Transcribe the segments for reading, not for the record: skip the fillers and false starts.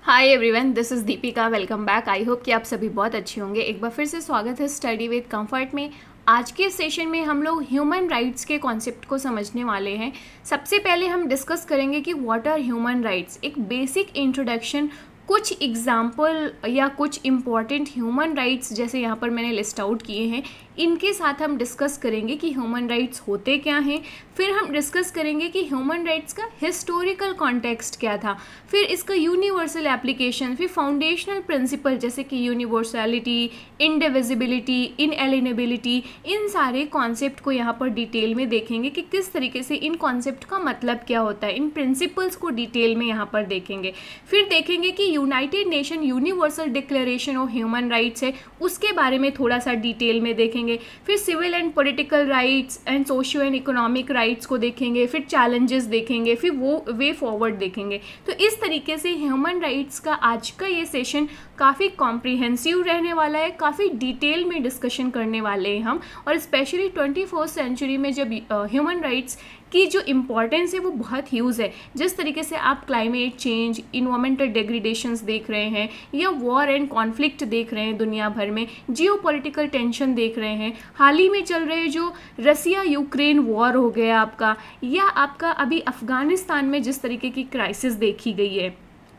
Hi everyone, this is Deepika. Welcome back. I hope कि आप सभी बहुत अच्छे होंगे। एक बार फिर से स्वागत है स्टडी विद कंफर्ट में। आज के सेशन में हम लोग ह्यूमन राइट्स के कॉन्सेप्ट को समझने वाले हैं। सबसे पहले हम डिस्कस करेंगे कि व्हाट आर ह्यूमन राइट्स, एक बेसिक इंट्रोडक्शन, कुछ एग्जाम्पल या कुछ इम्पॉर्टेंट ह्यूमन राइट्स जैसे यहाँ पर मैंने लिस्ट आउट किए हैं, इनके साथ हम डिस्कस करेंगे कि ह्यूमन राइट्स होते क्या हैं। फिर हम डिस्कस करेंगे कि ह्यूमन राइट्स का हिस्टोरिकल कॉन्टेक्स्ट क्या था, फिर इसका यूनिवर्सल एप्लीकेशन, फिर फाउंडेशनल प्रिंसिपल जैसे कि यूनिवर्सलिटी, इंडिविजिबिलिटी, इनएलिनेबिलिटी, इन सारे कॉन्सेप्ट को यहाँ पर डिटेल में देखेंगे कि किस तरीके से इन कॉन्सेप्ट का मतलब क्या होता है। इन प्रिंसिपल्स को डिटेल में यहाँ पर देखेंगे। फिर देखेंगे कि United Nation Universal Declaration of Human rights है, उसके बारे में थोड़ा सा डिटेल में देखेंगे। फिर civil and political rights and socio and economic rights को देखेंगे। फिर चैलेंजेस देखेंगे, फिर वो वे फॉरवर्ड देखेंगे। तो इस तरीके से ह्यूमन राइट्स का आज का ये सेशन काफ़ी कॉम्प्रिहेंसिव रहने वाला है, काफ़ी डिटेल में डिस्कशन करने वाले हैं हम। और स्पेशली 21st सेंचुरी में जब ह्यूमन राइट्स की जो इम्पॉर्टेंस है वो बहुत ह्यूज है। जिस तरीके से आप क्लाइमेट चेंज, इन्वायरमेंटल डिग्रेडेशंस देख रहे हैं, या वॉर एंड कॉन्फ्लिक्ट देख रहे हैं दुनिया भर में, जियोपॉलिटिकल टेंशन देख रहे हैं, हाल ही में चल रहे जो रसिया यूक्रेन वॉर हो गया आपका, या आपका अभी अफ़गानिस्तान में जिस तरीके की क्राइसिस देखी गई है,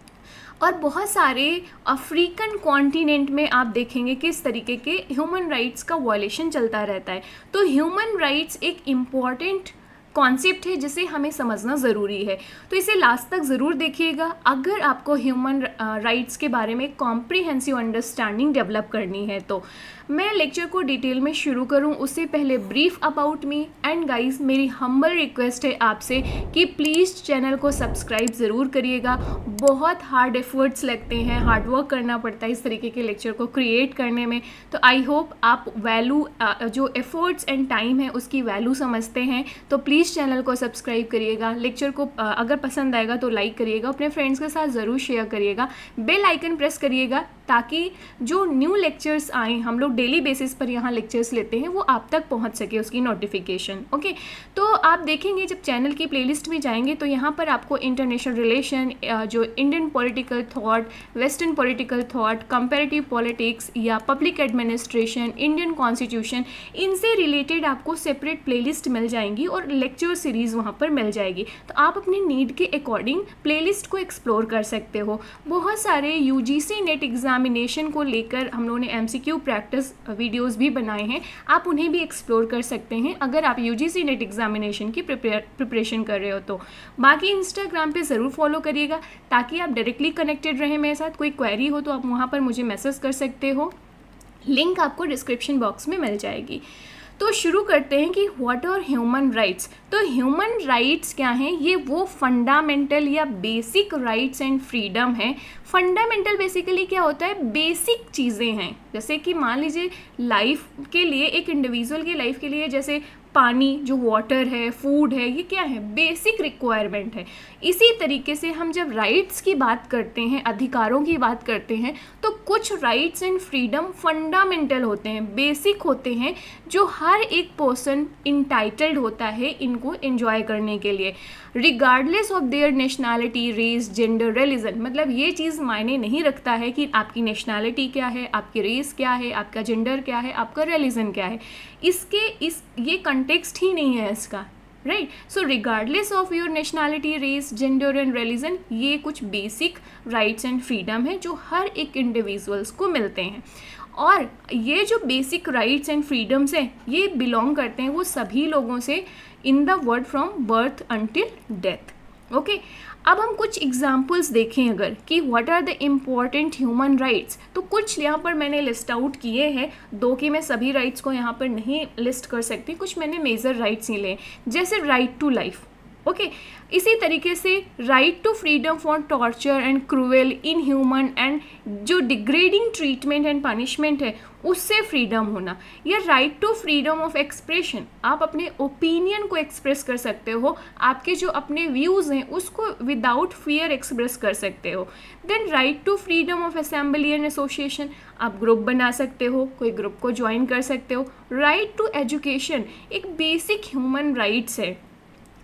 और बहुत सारे अफ्रीकन कॉन्टिनेंट में आप देखेंगे कि इस तरीके के ह्यूमन राइट्स का वॉयलेशन चलता रहता है। तो ह्यूमन राइट्स एक इम्पॉर्टेंट कॉन्सेप्ट है जिसे हमें समझना ज़रूरी है। तो इसे लास्ट तक ज़रूर देखिएगा अगर आपको ह्यूमन राइट्स के बारे में कॉम्प्रिहेंसिव अंडरस्टैंडिंग डेवलप करनी है। तो मैं लेक्चर को डिटेल में शुरू करूं उससे पहले brief about me and guys, मेरी हम्बल रिक्वेस्ट है आपसे कि प्लीज़ चैनल को सब्सक्राइब ज़रूर करिएगा। बहुत हार्ड एफर्ट्स लगते हैं, हार्ड वर्क करना पड़ता है इस तरीके के लेक्चर को क्रिएट करने में। तो आई होप आप वैल्यू, जो एफर्ट्स एंड टाइम है उसकी वैल्यू समझते हैं। तो प्लीज़ चैनल को सब्सक्राइब करिएगा। लेक्चर को अगर पसंद आएगा तो लाइक करिएगा, अपने फ्रेंड्स के साथ ज़रूर शेयर करिएगा, बेल आइकन प्रेस करिएगा ताकि जो न्यू लेक्चर्स आए, हम लोग डेली बेसिस पर यहाँ लेक्चर्स लेते हैं, वो आप तक पहुँच सके उसकी नोटिफिकेशन। ओके, तो आप देखेंगे जब चैनल की प्लेलिस्ट में जाएंगे तो यहाँ पर आपको इंटरनेशनल रिलेशन, जो Indian political thought, western political thought, comparative politics या पब्लिक एडमिनिस्ट्रेशन, इंडियन कॉन्स्टिट्यूशन, इनसे रिलेटेड आपको सेपरेट प्लेलिस्ट मिल जाएंगी और लेक्चर सीरीज़ वहाँ पर मिल जाएगी। तो आप अपने नीड के अकॉर्डिंग प्लेलिस्ट को एक्सप्लोर कर सकते हो। बहुत सारे यूजीसी नेट एग्जामिनेशन को लेकर हम लोगों ने एमसीक्यू प्रैक्टिस वीडियोस भी बनाए हैं, आप उन्हें भी एक्सप्लोर कर सकते हैं अगर आप यूजीसी नेट एग्जामिनेशन की प्रिपरेशन कर रहे हो। तो बाकी इंस्टाग्राम पे ज़रूर फॉलो करिएगा ताकि आप डायरेक्टली कनेक्टेड रहें मेरे साथ। कोई क्वेरी हो तो आप वहाँ पर मुझे मैसेज कर सकते हो, लिंक आपको डिस्क्रिप्शन बॉक्स में मिल जाएगी। तो शुरू करते हैं कि व्हाट आर ह्यूमन राइट्स। तो ह्यूमन राइट्स क्या हैं? ये वो फंडामेंटल या बेसिक राइट्स एंड फ्रीडम है। फंडामेंटल बेसिकली क्या होता है? बेसिक चीज़ें हैं, जैसे कि मान लीजिए लाइफ के लिए, एक इंडिविजुअल की लाइफ के लिए, जैसे पानी, जो वाटर है, फूड है, ये क्या है? बेसिक रिक्वायरमेंट है। इसी तरीके से हम जब राइट्स की बात करते हैं, अधिकारों की बात करते हैं, तो कुछ राइट्स एंड फ्रीडम फंडामेंटल होते हैं, बेसिक होते हैं, जो हर एक पर्सन इंटाइटल्ड होता है इनको एंजॉय करने के लिए, regardless of their nationality, race, gender, religion. मतलब ये चीज़ मायने नहीं रखता है कि आपकी नेशनैलिटी क्या है, आपकी रेस क्या है, आपका जेंडर क्या है, आपका रिलीजन क्या है, ये कंटेक्स्ट ही नहीं है इसका, right. So regardless of your nationality, race, gender and religion, ये कुछ बेसिक राइट्स एंड फ्रीडम है जो हर एक इंडिविजुअल्स को मिलते हैं। और ये जो बेसिक राइट्स एंड फ्रीडम्स हैं, ये बिलोंग करते हैं वो सभी लोगों से in the world from birth until death. Okay, अब हम कुछ एग्जाम्पल्स देखें अगर कि what are the important human rights. तो कुछ यहाँ पर मैंने लिस्ट आउट किए हैं, दो कि मैं सभी राइट्स को यहाँ पर नहीं लिस्ट कर सकती, कुछ मैंने मेजर राइट्स ही लिए, जैसे राइट टू लाइफ। ओके, इसी तरीके से right to freedom for torture and cruel, inhuman and जो डिग्रेडिंग ट्रीटमेंट एंड पनिशमेंट है उससे फ्रीडम होना, या right to freedom of expression, आप अपने ओपिनियन को एक्सप्रेस कर सकते हो, आपके जो अपने व्यूज़ हैं उसको विदाउट फियर एक्सप्रेस कर सकते हो। Then right to freedom of assembly and association, आप ग्रुप बना सकते हो, कोई ग्रुप को ज्वाइन कर सकते हो। राइट टू एजुकेशन एक बेसिक ह्यूमन राइट्स है,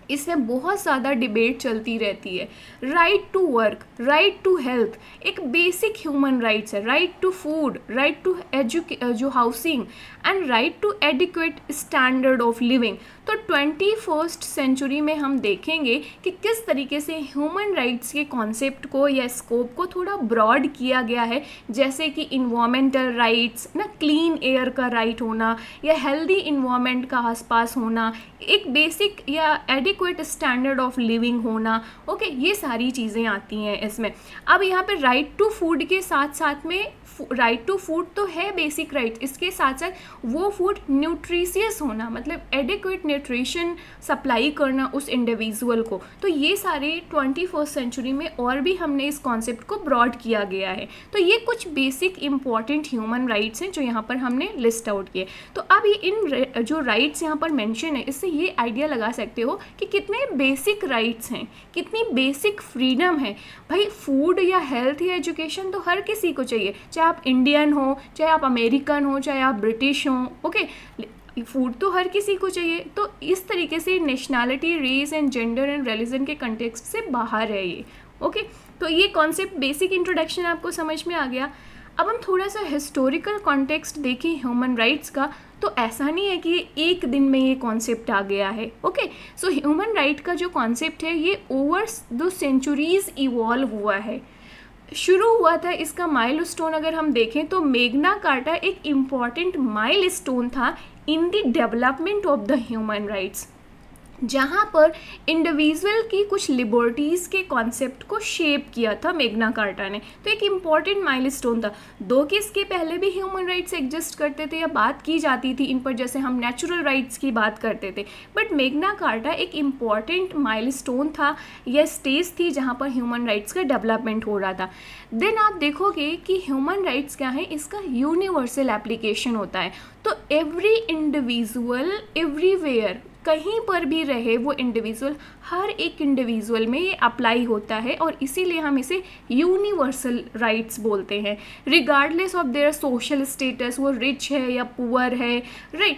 इसमें बहुत ज़्यादा डिबेट चलती रहती है। Right to work, right to health एक बेसिक ह्यूमन राइट्स है, right to food, right to जो housing and right to adequate standard of living. तो 21st सेंचुरी में हम देखेंगे कि किस तरीके से ह्यूमन राइट्स के कॉन्सेप्ट को या स्कोप को थोड़ा ब्रॉड किया गया है, जैसे कि इन्वायरमेंटल राइट्स ना, क्लीन एयर का राइट होना या हेल्दी इन्वायरमेंट का आसपास होना, एक बेसिक या एडिक्वेट स्टैंडर्ड ऑफ लिविंग होना। ओके, ये सारी चीज़ें आती हैं इसमें। अब यहाँ पे राइट टू फूड के साथ साथ में राइट टू फूड तो है बेसिक राइट, इसके साथ साथ वो फूड न्यूट्रिशियस होना, मतलब एडिक्वेट न्यूट्रिशन सप्लाई करना उस इंडिविजुअल को। तो ये सारे 21st सेंचुरी में और भी हमने इस कॉन्सेप्ट को ब्रॉड किया गया है। तो ये कुछ बेसिक इंपॉर्टेंट ह्यूमन राइट्स हैं जो यहाँ पर हमने लिस्ट आउट किए। तो अब ये इन जो राइट्स यहाँ पर मेंशन है, इससे ये आइडिया लगा सकते हो कि कितने बेसिक राइट्स हैं, कितनी बेसिक फ्रीडम है। भाई फूड या हेल्थ या एजुकेशन तो हर किसी को चाहिए, चाहे आप इंडियन हो, चाहे आप अमेरिकन हो, चाहे आप ब्रिटिश हो। ओके, फूड तो हर किसी को चाहिए। तो इस तरीके से nationality, race and gender and religion के कंटेक्स्ट से बाहर है ये। ओके, तो ये कॉन्सेप्ट बेसिक इंट्रोडक्शन आपको समझ में आ गया। अब हम थोड़ा सा हिस्टोरिकल कॉन्टेक्स्ट देखें ह्यूमन राइट्स का, तो ऐसा नहीं है कि एक दिन में ये कॉन्सेप्ट आ गया है। ओके, सो ह्यूमन राइट का जो कॉन्सेप्ट है ये ओवर द सेंचुरीज इवॉल्व हुआ है। शुरू हुआ था इसका माइलस्टोन अगर हम देखें तो मैग्ना कार्टा एक इम्पॉर्टेंट माइलस्टोन था in the development of the human rights, जहाँ पर इंडिविजुअल की कुछ लिबर्टीज़ के कॉन्सेप्ट को शेप किया था मैग्ना कार्टा ने। तो एक इम्पॉर्टेंट माइलस्टोन था। दो कि इसके पहले भी ह्यूमन राइट्स एग्जिस्ट करते थे या बात की जाती थी इन पर, जैसे हम नेचुरल राइट्स की बात करते थे, बट मैग्ना कार्टा एक इम्पॉर्टेंट माइलस्टोन था या स्टेज थी जहाँ पर ह्यूमन राइट्स का डेवलपमेंट हो रहा था। देन आप देखोगे कि ह्यूमन राइट्स क्या है, इसका यूनिवर्सल एप्लीकेशन होता है। तो एवरी इंडिविजुअल एवरीवेयर, कहीं पर भी रहे वो इंडिविजुअल, हर एक इंडिविजुअल में ये अप्लाई होता है और इसीलिए हम इसे यूनिवर्सल राइट्स बोलते हैं। Regardless of their social status, वो रिच है या पुअर है, राइट,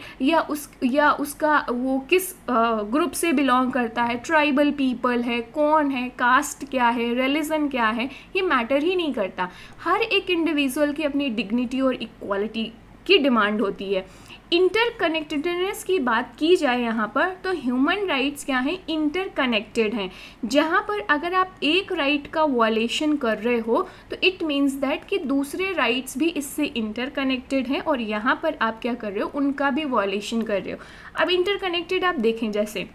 या उसका वो किस ग्रुप से बिलोंग करता है, ट्राइबल पीपल है, कौन है, कास्ट क्या है, रिलीजन क्या है, ये मैटर ही नहीं करता। हर एक इंडिविजुअल की अपनी डिग्निटी और इक्वालिटी की डिमांड होती है। इंटरकनेक्टेडनेस की बात की जाए यहाँ पर, तो ह्यूमन राइट्स क्या हैं, इंटरकनेक्टेड हैं। जहाँ पर अगर आप एक राइट का वॉलेशन कर रहे हो तो इट मीन्स दैट कि दूसरे राइट्स भी इससे इंटरकनेक्टेड हैं और यहाँ पर आप क्या कर रहे हो, उनका भी वॉलेशन कर रहे हो। अब इंटरकनेक्टेड आप देखें, जैसे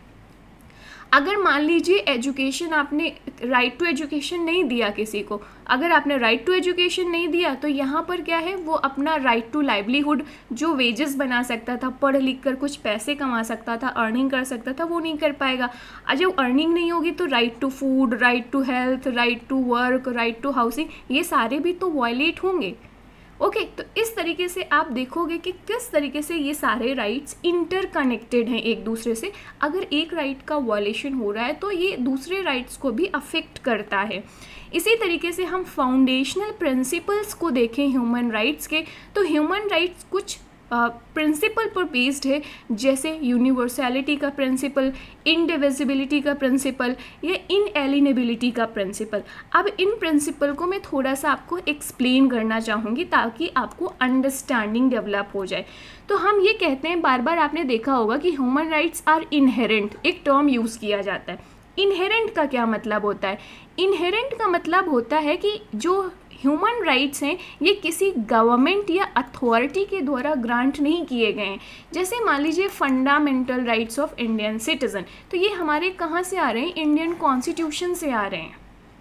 अगर मान लीजिए एजुकेशन, आपने राइट टू एजुकेशन नहीं दिया किसी को, अगर आपने राइट टू एजुकेशन नहीं दिया तो यहाँ पर क्या है, वो अपना राइट टू लाइवलीहुड, जो वेजेस बना सकता था, पढ़ लिख कर कुछ पैसे कमा सकता था, अर्निंग कर सकता था, वो नहीं कर पाएगा। जब अर्निंग नहीं होगी तो right to food, right to health, right to work, right to housing, ये सारे भी तो वायलेट होंगे। ओके, तो इस तरीके से आप देखोगे कि किस तरीके से ये सारे राइट्स इंटरकनेक्टेड हैं एक दूसरे से। अगर एक राइट का वॉलेशन हो रहा है तो ये दूसरे राइट्स को भी अफेक्ट करता है। इसी तरीके से हम फाउंडेशनल प्रिंसिपल्स को देखें ह्यूमन राइट्स के, तो ह्यूमन राइट्स कुछ प्रिंसिपल पर बेस्ड है, जैसे यूनिवर्सैलिटी का प्रिंसिपल, इंडिविजिबिलिटी का प्रिंसिपल या इनएलिनेबिलिटी का प्रिंसिपल। अब इन प्रिंसिपल को मैं थोड़ा सा आपको एक्सप्लेन करना चाहूँगी ताकि आपको अंडरस्टैंडिंग डेवलप हो जाए। तो हम ये कहते हैं, बार बार आपने देखा होगा कि ह्यूमन राइट्स आर इनहेरेंट, एक टर्म यूज़ किया जाता है। इनहेरेंट का क्या मतलब होता है? इनहेरेंट का मतलब होता है कि जो ह्यूमन राइट्स हैं ये किसी गवर्नमेंट या अथॉरिटी के द्वारा ग्रांट नहीं किए गए हैं। जैसे मान लीजिए fundamental rights of Indian citizen, तो ये हमारे कहाँ से आ रहे हैं? इंडियन कॉन्स्टिट्यूशन से आ रहे हैं।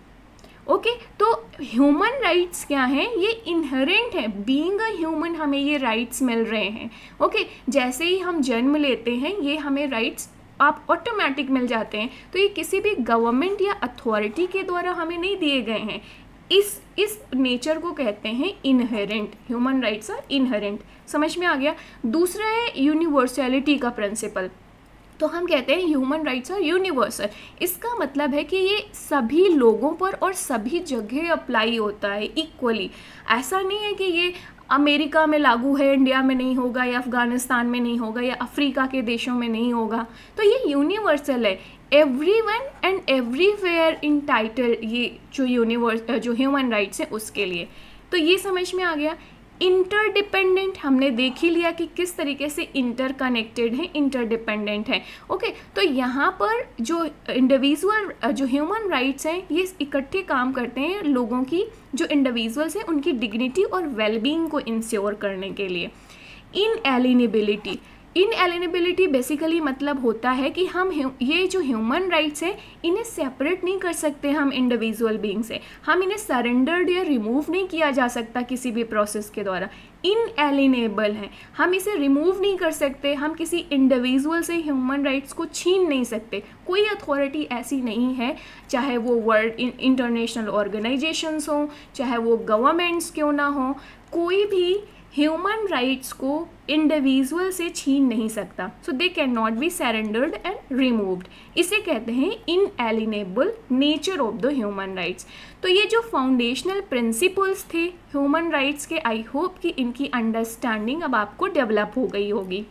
ओके, तो ह्यूमन राइट्स क्या हैं? ये इनहेरेंट है, बीइंग अ ह्यूमन हमें ये राइट्स मिल रहे हैं। ओके, जैसे ही हम जन्म लेते हैं ये हमें राइट्स आप ऑटोमेटिक मिल जाते हैं। तो ये किसी भी गवर्नमेंट या अथॉरिटी के द्वारा हमें नहीं दिए गए हैं। इस नेचर को कहते हैं inherent. Human rights are inherent. समझ में आ गया? दूसरा है यूनिवर्सैलिटी का प्रिंसिपल। तो हम कहते हैं ह्यूमन राइट्स आर यूनिवर्सल। इसका मतलब है कि ये सभी लोगों पर और सभी जगह अप्लाई होता है इक्वली। ऐसा नहीं है कि ये अमेरिका में लागू है, इंडिया में नहीं होगा, या अफगानिस्तान में नहीं होगा, या अफ्रीका के देशों में नहीं होगा। तो ये यूनिवर्सल है। Everyone and everywhere entitled, ये जो यूनिवर्स जो ह्यूमन राइट्स है उसके लिए। तो ये समझ में आ गया। इंटरडिपेंडेंट हमने देख ही लिया कि किस तरीके से इंटरकनेक्टेड है, इंटरडिपेंडेंट है। ओके, तो यहाँ पर जो इंडिविजुअल जो ह्यूमन राइट्स हैं ये इकट्ठे काम करते हैं लोगों की, जो इंडिविजुअल्स हैं उनकी डिग्निटी और वेलबींग को इंश्योर करने के लिए। इनएलिनेबिलिटी, इनएलिनेबिलिटी बेसिकली मतलब होता है कि हम ये जो ह्यूमन राइट्स हैं इन्हें सेपरेट नहीं कर सकते हम इंडिविजुअल बीइंग से, हम इन्हें सरेंडर्ड या रिमूव नहीं किया जा सकता किसी भी प्रोसेस के द्वारा। इनएलिनेबल हैं, हम इसे रिमूव नहीं कर सकते, हम किसी इंडिविजुअल से ह्यूमन राइट्स को छीन नहीं सकते। कोई अथॉरिटी ऐसी नहीं है, चाहे वो वर्ल्ड इंटरनेशनल ऑर्गेनाइजेशंस हों, चाहे वो गवर्नमेंट्स क्यों ना हो, कोई भी ह्यूमन राइट्स को इंडिविजुअल से छीन नहीं सकता। So they can not be surrendered and removed. इसे कहते हैं inalienable nature of the human rights. तो ये जो फाउंडेशनल प्रिंसिपल्स थे ह्यूमन राइट्स के, आई होप कि इनकी अंडरस्टैंडिंग अब आपको डेवलप हो गई होगी।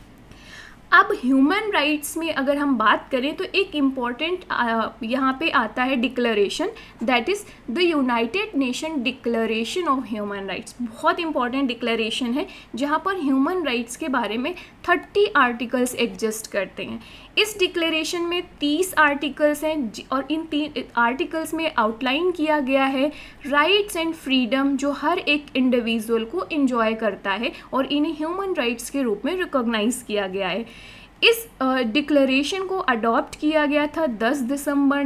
अब ह्यूमन राइट्स में अगर हम बात करें तो एक इम्पॉर्टेंट यहाँ पे आता है declaration, that is the United Nation Declaration of Human Rights. बहुत इंपॉर्टेंट डिक्लेरेशन है जहाँ पर ह्यूमन राइट्स के बारे में 30 आर्टिकल्स एग्जिस्ट करते हैं। इस डिक्लेरेशन में 30 आर्टिकल्स हैं और इन 3 आर्टिकल्स में आउटलाइन किया गया है राइट्स एंड फ्रीडम जो हर एक इंडिविजुअल को एंजॉय करता है और इन्हें ह्यूमन राइट्स के रूप में रिकॉग्नाइज किया गया है। इस डिक्लेरेशन को अडॉप्ट किया गया था 10 दिसंबर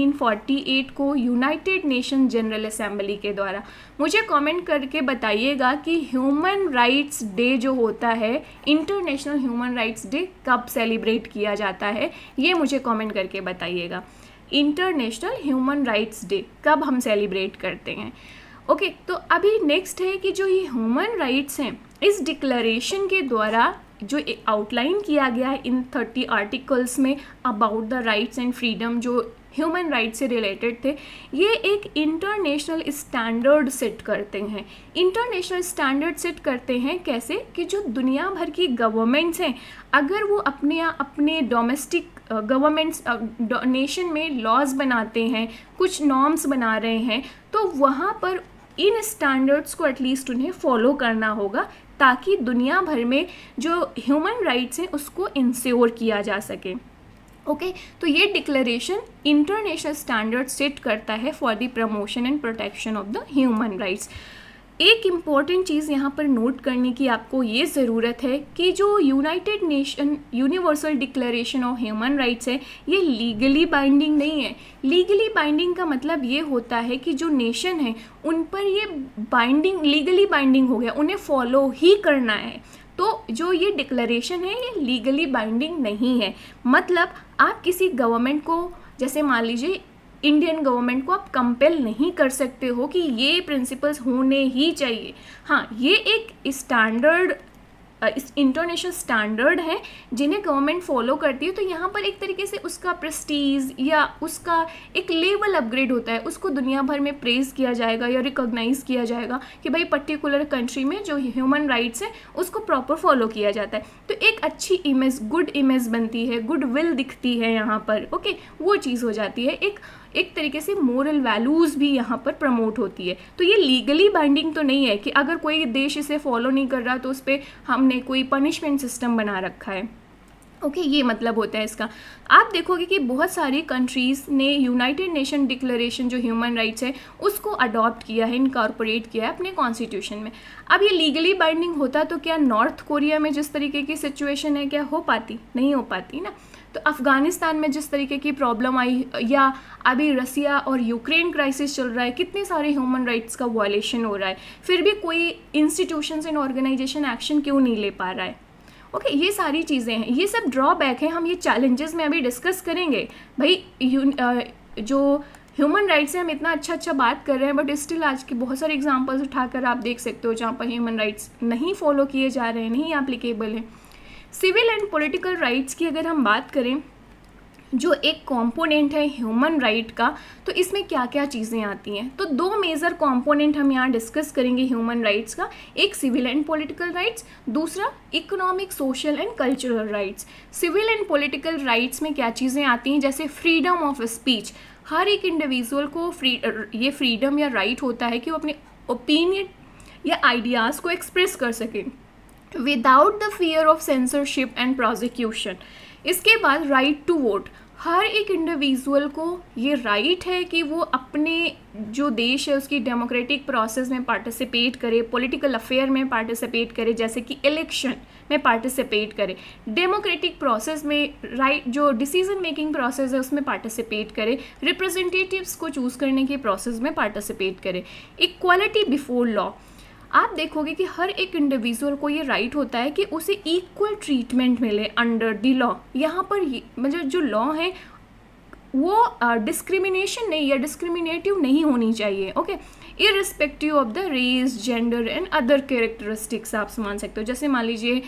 1948 को यूनाइटेड नेशन जनरल असेंबली के द्वारा। मुझे कमेंट करके बताइएगा कि ह्यूमन राइट्स डे जो होता है, इंटरनेशनल ह्यूमन राइट्स डे, कब सेलिब्रेट किया जाता है, ये मुझे कमेंट करके बताइएगा। इंटरनेशनल ह्यूमन राइट्स डे कब हम सेलिब्रेट करते हैं। ओके, तो अभी नेक्स्ट है कि जो ये ह्यूमन राइट्स हैं इस डिक्लेरेशन के द्वारा जो आउटलाइन किया गया है इन 30 आर्टिकल्स में about the rights and freedom जो ह्यूमन राइट्स से रिलेटेड थे, ये एक इंटरनेशनल स्टैंडर्ड सेट करते हैं। इंटरनेशनल स्टैंडर्ड सेट करते हैं कैसे कि जो दुनिया भर की गवर्नमेंट्स हैं अगर वो अपने डोमेस्टिक गवर्नमेंट्स नेशन में लॉज बनाते हैं, कुछ नॉर्म्स बना रहे हैं, तो वहाँ पर इन स्टैंडर्ड्स को एटलीस्ट उन्हें फॉलो करना होगा ताकि दुनिया भर में जो ह्यूमन राइट्स हैं उसको इंश्योर किया जा सके। ओके, तो ये डिक्लेरेशन इंटरनेशनल स्टैंडर्ड सेट करता है for the promotion and protection of the human rights. एक इम्पॉर्टेंट चीज़ यहाँ पर नोट करने की आपको ये ज़रूरत है कि जो United Nation Universal Declaration of Human rights है ये लीगली बाइंडिंग नहीं है। लीगली बाइंडिंग का मतलब ये होता है कि जो नेशन है उन पर ये बाइंडिंग लीगली बाइंडिंग हो गया, उन्हें फॉलो ही करना है। तो जो ये डिक्लेरेशन है ये लीगली बाइंडिंग नहीं है। मतलब आप किसी गवर्नमेंट को, जैसे मान लीजिए इंडियन गवर्नमेंट को आप कंपेल नहीं कर सकते हो कि ये प्रिंसिपल्स होने ही चाहिए। हाँ, ये एक स्टैंडर्ड इंटरनेशनल स्टैंडर्ड है जिन्हें गवर्नमेंट फॉलो करती है। तो यहाँ पर एक तरीके से उसका प्रेस्टीज या उसका एक लेवल अपग्रेड होता है, उसको दुनिया भर में प्रेज किया जाएगा या रिकॉग्नाइज किया जाएगा कि भाई पर्टिकुलर कंट्री में जो ह्यूमन राइट्स है उसको प्रॉपर फॉलो किया जाता है। तो एक अच्छी इमेज, गुड इमेज बनती है, गुड विल दिखती है यहाँ पर। ओके, वो चीज़ हो जाती है, एक तरीके से मोरल वैल्यूज़ भी यहाँ पर प्रमोट होती है। तो ये लीगली बाइंडिंग तो नहीं है कि अगर कोई देश इसे फॉलो नहीं कर रहा तो उस पर हमने कोई पनिशमेंट सिस्टम बना रखा है। ओके, ये मतलब होता है इसका। आप देखोगे कि बहुत सारी कंट्रीज़ ने यूनाइटेड नेशन डिक्लेरेशन जो ह्यूमन राइट्स है उसको अडॉप्ट किया है, इनकॉर्पोरेट किया है अपने कॉन्स्टिट्यूशन में। अब ये लीगली बाइंडिंग होता तो क्या नॉर्थ कोरिया में जिस तरीके की सिचुएशन है क्या हो पाती? नहीं हो पाती ना। तो अफ़गानिस्तान में जिस तरीके की प्रॉब्लम आई या अभी रसिया और यूक्रेन क्राइसिस चल रहा है, कितने सारे ह्यूमन राइट्स का वायलेशन हो रहा है, फिर भी कोई इंस्टीट्यूशंस एंड ऑर्गेनाइजेशन एक्शन क्यों नहीं ले पा रहा है। ओके, ये सारी चीज़ें हैं, ये सब ड्रॉबैक हैं। हम ये चैलेंजेस में अभी डिस्कस करेंगे। भाई जो ह्यूमन राइट्स से हम इतना अच्छा बात कर रहे हैं बट स्टिल आज के बहुत सारे एग्जांपल्स उठाकर आप देख सकते हो जहाँ पर ह्यूमन राइट्स नहीं फॉलो किए जा रहे हैं, नहीं एप्लीकेबल हैं। सिविल एंड पॉलिटिकल राइट्स की अगर हम बात करें जो एक कंपोनेंट है ह्यूमन राइट का, तो इसमें क्या क्या चीज़ें आती हैं। तो दो मेजर कंपोनेंट हम यहाँ डिस्कस करेंगे ह्यूमन राइट्स का, एक सिविल एंड पॉलिटिकल राइट्स, दूसरा economic, social and cultural rights. Civil and political rights में क्या चीज़ें आती हैं, जैसे फ्रीडम ऑफ स्पीच, हर एक इंडिविजुअल को ये फ्रीडम या राइट होता है कि वो अपने ओपिनियन या आइडियाज़ को एक्सप्रेस कर सकें without the fear of censorship and prosecution. इसके बाद राइट टू वोट, हर एक इंडिविजुअल को ये राइट है कि वो अपने जो देश है उसकी डेमोक्रेटिक प्रोसेस में पार्टिसिपेट करे, पॉलिटिकल अफेयर में पार्टिसिपेट करे, जैसे कि इलेक्शन में पार्टिसिपेट करे, डेमोक्रेटिक प्रोसेस में राइट जो डिसीजन मेकिंग प्रोसेस है उसमें पार्टिसिपेट करे, रिप्रेजेंटेटिव्स को चूज़ करने की प्रोसेस में पार्टिसिपेट करे। इक्वालिटी बिफोर लॉ, आप देखोगे कि हर एक इंडिविजुअल को ये राइट होता है कि उसे इक्वल ट्रीटमेंट मिले अंडर द लॉ। यहाँ पर मतलब जो लॉ है वो डिस्क्रिमिनेशन नहीं या डिस्क्रिमिनेटिव नहीं होनी चाहिए, okay, irrespective of the race, gender and other characteristics आप मान सकते हो, जैसे मान लीजिए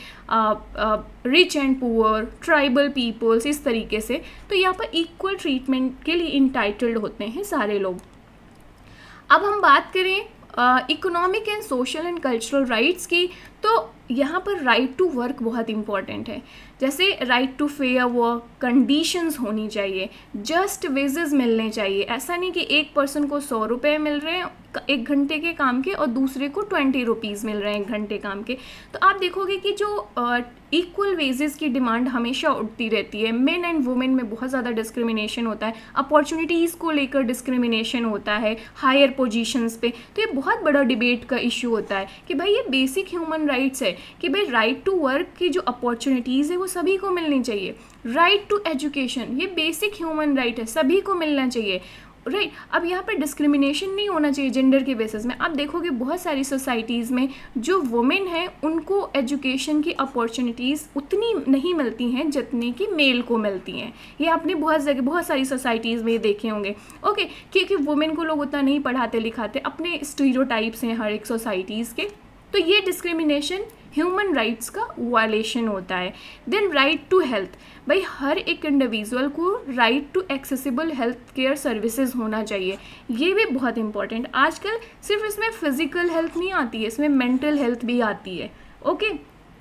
rich and poor, tribal peoples, इस तरीके से। तो यहाँ पर इक्वल ट्रीटमेंट के लिए इंटाइटल्ड होते हैं सारे लोग। अब हम बात करें economic and social and cultural rights की, तो यहाँ पर राइट टू वर्क बहुत इंपॉर्टेंट है, जैसे right to fair work, conditions होनी चाहिए, जस्ट वेजेस मिलने चाहिए। ऐसा नहीं कि एक पर्सन को 100 रुपये मिल रहे हैं 1 घंटे के काम के और दूसरे को 20 रुपीज़ मिल रहे हैं 1 घंटे काम के। तो आप देखोगे कि जो इक्वल वेजेस की डिमांड हमेशा उठती रहती है। मेन एंड वुमेन में बहुत ज़्यादा डिस्क्रिमिनेशन होता है, अपॉर्चुनिटीज़ को लेकर डिस्क्रिमिनेशन होता है हायर पोजीशंस पे। तो ये बहुत बड़ा डिबेट का इशू होता है कि भाई ये बेसिक ह्यूमन राइट्स है कि भाई राइट टू वर्क की जो अपॉर्चुनिटीज़ है वो सभी को मिलनी चाहिए। राइट टू एजुकेशन, ये बेसिक ह्यूमन राइट है, सभी को मिलना चाहिए, राइट। अब यहाँ पर डिस्क्रिमिनेशन नहीं होना चाहिए जेंडर के बेसिस में। आप देखोगे बहुत सारी सोसाइटीज़ में जो वुमेन हैं उनको एजुकेशन की अपॉर्चुनिटीज़ उतनी नहीं मिलती हैं जितनी कि मेल को मिलती हैं। ये आपने बहुत जगह बहुत सारी सोसाइटीज़ में देखे होंगे, ओके, क्योंकि वुमेन को लोग उतना नहीं पढ़ाते लिखाते, अपने स्टीरियोटाइप्स हैं हर एक सोसाइटीज़ के। तो ये डिस्क्रिमिनेशन ह्यूमन राइट्स का वायलेशन होता है। देन राइट टू हेल्थ, भाई हर एक इंडिविजुअल को right to accessible health care services होना चाहिए, ये भी बहुत इंपॉर्टेंट। आजकल सिर्फ इसमें फिजिकल हेल्थ नहीं आती है, इसमें मेंटल हेल्थ भी आती है, ओके।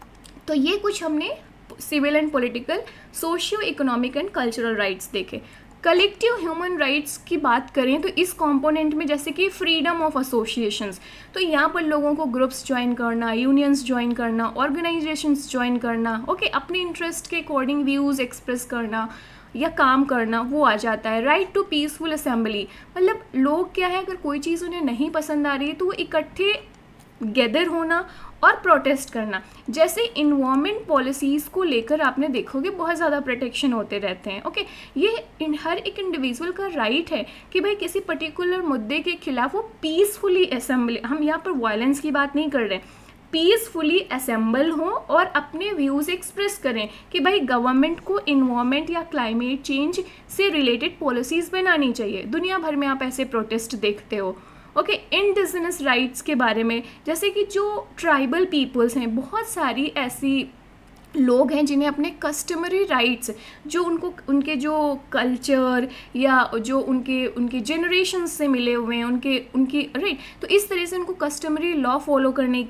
तो ये कुछ हमने civil and political, socio economic and cultural rights देखे। कलेक्टिव ह्यूमन राइट्स की बात करें तो इस कंपोनेंट में जैसे कि फ्रीडम ऑफ एसोसिएशंस, तो यहाँ पर लोगों को ग्रुप्स ज्वाइन करना, यूनियंस ज्वाइन करना, ऑर्गेनाइजेशंस ज्वाइन करना, ओके, अपने इंटरेस्ट के अकॉर्डिंग व्यूज़ एक्सप्रेस करना या काम करना, वो आ जाता है। राइट टू पीसफुल असेंबली, मतलब लोग क्या है, अगर कोई चीज़ उन्हें नहीं पसंद आ रही है तो वो इकट्ठे गैदर होना और प्रोटेस्ट करना। जैसे इन्वायरमेंट पॉलिसीज़ को लेकर आपने देखोगे बहुत ज़्यादा प्रोटेक्शन होते रहते हैं, ओके। ये हर एक इंडिविजुअल का राइट है कि भाई किसी पर्टिकुलर मुद्दे के खिलाफ वो पीसफुली असेंबली, हम यहाँ पर वायलेंस की बात नहीं कर रहे हैं, पीसफुली असेंबल हों और अपने व्यूज़ एक्सप्रेस करें कि भाई गवर्नमेंट को इन्वायरमेंट या क्लाइमेट चेंज से रिलेटेड पॉलिसीज़ बनानी चाहिए। दुनिया भर में आप ऐसे प्रोटेस्ट देखते हो, ओके। इंडिजिनस राइट्स के बारे में, जैसे कि जो ट्राइबल पीपल्स हैं, बहुत सारी ऐसी लोग हैं जिन्हें अपने कस्टमरी राइट्स, जो उनको उनके जो कल्चर या जो उनके जनरेशन से मिले हुए हैं उनकी राइट, तो इस तरह से उनको कस्टमरी लॉ फॉलो करने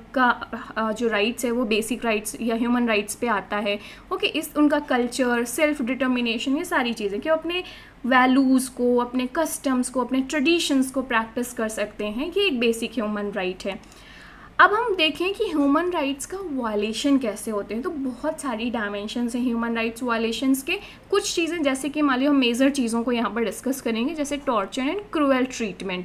का जो राइट्स है वो बेसिक राइट्स या ह्यूमन राइट्स पे आता है, ओके। इस उनका कल्चर, सेल्फ डिटर्मिनेशन, ये सारी चीज़ें कि अपने वैल्यूज़ को, अपने कस्टम्स को, अपने ट्रेडिशंस को प्रैक्टिस कर सकते हैं, ये एक बेसिक ह्यूमन राइट है। अब हम देखें कि ह्यूमन राइट्स का वायलेशन कैसे होते हैं, तो बहुत सारी डायमेंशंस हैं ह्यूमन राइट्स वायलेशंस के। कुछ चीज़ें जैसे कि मान लो हम मेजर चीज़ों को यहाँ पर डिस्कस करेंगे, जैसे टॉर्चर एंड क्रूएल ट्रीटमेंट।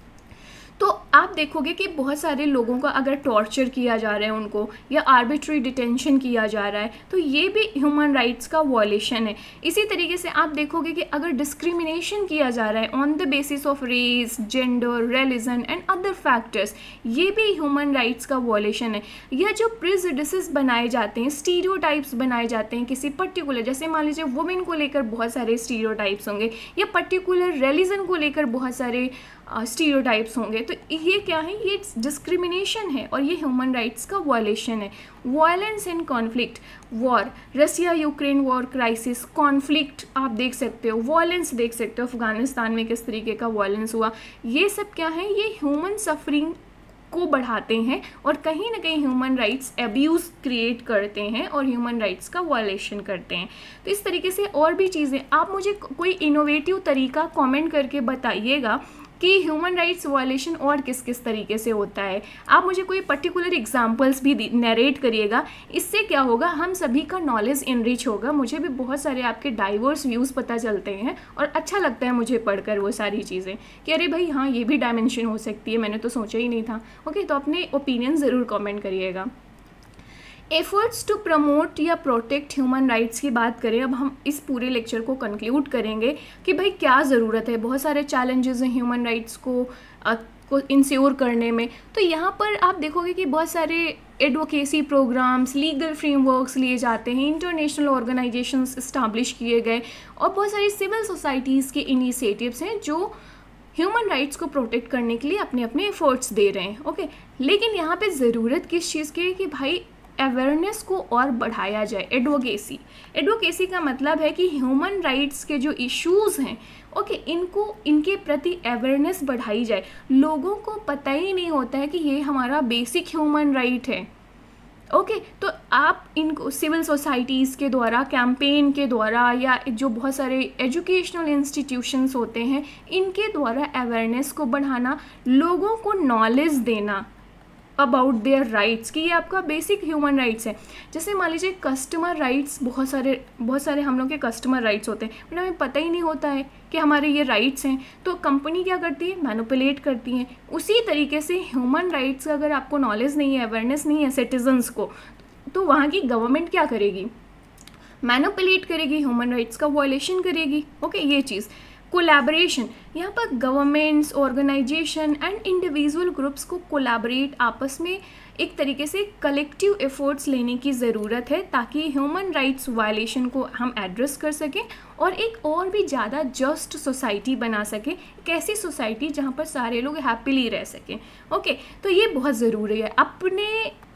तो आप देखोगे कि बहुत सारे लोगों का अगर टॉर्चर किया जा रहा है उनको, या आर्बिट्री डिटेंशन किया जा रहा है, तो ये भी ह्यूमन राइट्स का वायलेशन है। इसी तरीके से आप देखोगे कि अगर डिस्क्रिमिनेशन किया जा रहा है on the basis of race, gender, religion and other factors, ये भी ह्यूमन राइट्स का वायलेशन है। या जो प्रेजुडिसेस बनाए जाते हैं, स्टीरियोटाइप्स बनाए जाते हैं किसी पर्टिकुलर, जैसे मान लीजिए वुमेन को लेकर बहुत सारे स्टीरियोटाइप्स होंगे या पर्टिकुलर रिलीजन को लेकर बहुत सारे स्टीरियोटाइप्स होंगे, तो ये क्या है, ये डिस्क्रिमिनेशन है और ये ह्यूमन राइट्स का वायलेशन है। Violence and conflict, war, Russia Ukraine war crisis, conflict आप देख सकते हो, वायलेंस देख सकते हो, अफगानिस्तान में किस तरीके का वायलेंस हुआ, ये सब क्या है, ये ह्यूमन सफरिंग को बढ़ाते हैं और कहीं ना कहीं ह्यूमन राइट्स एब्यूज़ क्रिएट करते हैं और ह्यूमन राइट्स का वायलेशन करते हैं। तो इस तरीके से और भी चीज़ें, आप मुझे कोई इनोवेटिव तरीका कमेंट करके बताइएगा कि ह्यूमन राइट्स वायलेशन और किस किस तरीके से होता है। आप मुझे कोई पर्टिकुलर एग्जांपल्स भी नरेट करिएगा। इससे क्या होगा, हम सभी का नॉलेज इनरिच होगा, मुझे भी बहुत सारे आपके डाइवर्स व्यूज़ पता चलते हैं और अच्छा लगता है मुझे पढ़कर वो सारी चीज़ें कि अरे भाई हाँ, ये भी डायमेंशन हो सकती है, मैंने तो सोचा ही नहीं था। ओके, तो अपने ओपिनियन ज़रूर कमेंट करिएगा। एफर्ट्स टू प्रमोट या प्रोटेक्ट ह्यूमन राइट्स की बात करें, अब हम इस पूरे लेक्चर को कंक्लूड करेंगे कि भाई क्या ज़रूरत है। बहुत सारे चैलेंजेस हैं ह्यूमन राइट्स को इंश्योर करने में। तो यहाँ पर आप देखोगे कि बहुत सारे एडवोकेसी प्रोग्राम्स, लीगल फ्रेमवर्क्स लिए जाते हैं, इंटरनेशनल ऑर्गेनाइजेशंस इस्टाब्लिश किए गए और बहुत सारी सिविल सोसाइटीज़ के इनिशिएटिव्स हैं जो ह्यूमन राइट्स को प्रोटेक्ट करने के लिए अपने अपने एफर्ट्स दे रहे हैं। ओके, लेकिन यहाँ पे ज़रूरत किस चीज़ की है कि भाई अवेयरनेस को और बढ़ाया जाए। एडवोकेसी का मतलब है कि ह्यूमन राइट्स के जो इश्यूज़ हैं, ओके, इनके प्रति अवेयरनेस बढ़ाई जाए। लोगों को पता ही नहीं होता है कि ये हमारा बेसिक ह्यूमन राइट है। ओके, तो आप इनको सिविल सोसाइटीज़ के द्वारा, कैंपेन के द्वारा या जो बहुत सारे एजुकेशनल इंस्टीट्यूशंस होते हैं, इनके द्वारा अवेयरनेस को बढ़ाना, लोगों को नॉलेज देना अबाउट देयर राइट्स कि ये आपका बेसिक ह्यूमन राइट्स है। जैसे मान लीजिए कस्टमर राइट्स, बहुत सारे हम लोग के कस्टमर राइट्स होते हैं, बट हमें पता ही नहीं होता है कि हमारे ये राइट्स हैं, तो कंपनी क्या करती है, मैनिपुलेट करती हैं। उसी तरीके से ह्यूमन राइट्स का अगर आपको नॉलेज नहीं है, अवेयरनेस नहीं है सिटीजन्स को, तो वहाँ की गवर्नमेंट क्या करेगी, मैनिपुलेट करेगी, ह्यूमन राइट्स का वायलेशन करेगी। ओके, ये चीज़। कोलैबोरेशन, यहाँ पर governments, organisation and individual groups को कोलैबोरेट, आपस में एक तरीके से कलेक्टिव एफर्ट्स लेने की ज़रूरत है ताकि ह्यूमन राइट्स वायलेशन को हम एड्रेस कर सकें और एक और भी ज़्यादा जस्ट सोसाइटी बना सकें। एक ऐसी सोसाइटी जहाँ पर सारे लोग हैप्पीली रह सकें। ओके, तो ये बहुत ज़रूरी है। अपने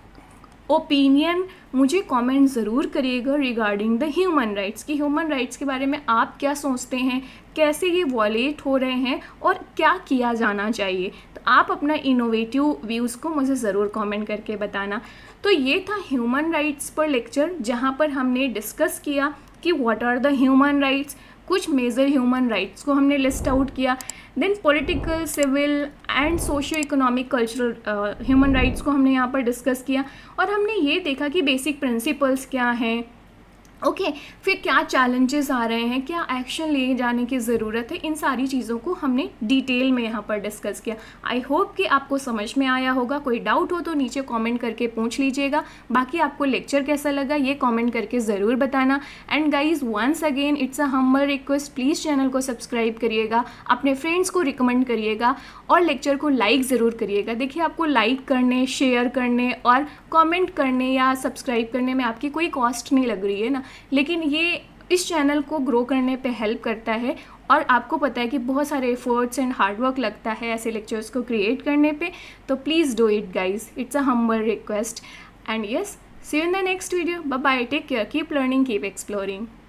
ओपिनियन मुझे कमेंट ज़रूर करिएगा रिगार्डिंग द ह्यूमन राइट्स कि ह्यूमन राइट्स के बारे में आप क्या सोचते हैं, कैसे ये वॉलेट हो रहे हैं और क्या किया जाना चाहिए। तो आप अपना इनोवेटिव व्यूज़ को मुझे ज़रूर कमेंट करके बताना। तो ये था ह्यूमन राइट्स पर लेक्चर, जहाँ पर हमने डिस्कस किया कि what are the human rights, कुछ मेजर ह्यूमन राइट्स को हमने लिस्ट आउट किया। Then political, civil and socio economic, cultural human rights को हमने यहाँ पर डिस्कस किया और हमने ये देखा कि बेसिक प्रिंसिपल्स क्या हैं। ओके, फिर क्या चैलेंजेस आ रहे हैं, क्या एक्शन लिए जाने की ज़रूरत है, इन सारी चीज़ों को हमने डिटेल में यहाँ पर डिस्कस किया। आई होप कि आपको समझ में आया होगा। कोई डाउट हो तो नीचे कमेंट करके पूछ लीजिएगा। बाकी आपको लेक्चर कैसा लगा ये कमेंट करके ज़रूर बताना। And guys, once again it's a humble request, please channel को सब्सक्राइब करिएगा, अपने फ्रेंड्स को रिकमेंड करिएगा और लेक्चर को लाइक ज़रूर करिएगा। देखिए, आपको लाइक करने, शेयर करने और कमेंट करने या सब्सक्राइब करने में आपकी कोई कॉस्ट नहीं लग रही है ना, लेकिन ये इस चैनल को ग्रो करने पे हेल्प करता है और आपको पता है कि बहुत सारे एफर्ट्स एंड हार्डवर्क लगता है ऐसे लेक्चर्स को क्रिएट करने पे। तो please do it guys, it's a humble request. And yes, see you in the next video. Bye bye, take care, keep learning, keep exploring.